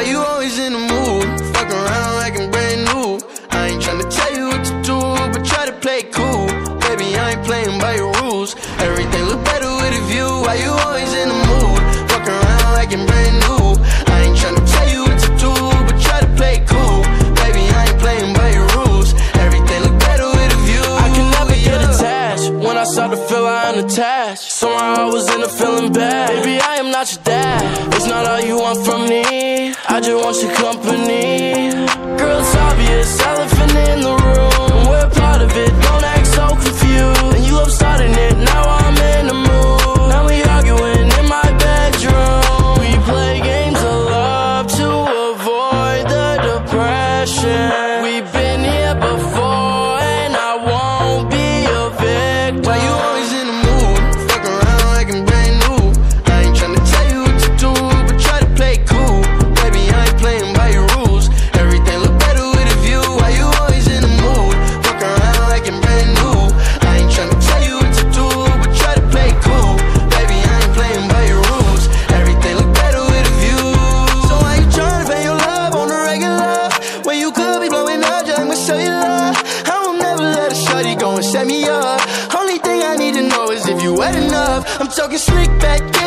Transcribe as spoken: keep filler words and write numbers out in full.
Why you always in the mood? Fuck around like I'm brand new. I ain't tryna tell you what to do, but try to play it cool. Baby, I ain't playing by your rules. Everything look better with a view. Why you always in the mood? Fuck around like I'm brand new. I ain't tryna tell you what to do, but try to play it cool. Baby, I ain't playing by your rules. Everything look better with a view. I can never yeah. get attached. When I start to feel I unattached, somehow I was in a feeling bad. Baby, I am not your dad. It's not all you want from me. I just want your company. Girl, it's obvious, elephant in the room. We're part of it, don't act so confused. And you love starting it, now I'm in the mood. Now we arguing in my bedroom. We play games of love to avoid the depression. We've been here before and I won't be a victim. Why you always in the mood? Fuck around like I'm brand new. I ain't tryna tell you what to do, but try to play it cool. Baby, I ain't playing by your rules. Everything look better with a view. Why you always in the mood? Fuck around like I'm brand new. I ain't tryna tell you what to do, but try to play it cool. Baby, I ain't playing by your rules. Everything look better with a view. So why you tryna pay your love on the regular when you could be blowing up just like my cellular? I will never let a shorty go and set me up. Only thing I need to know is if you wet enough. I'm talking slick back.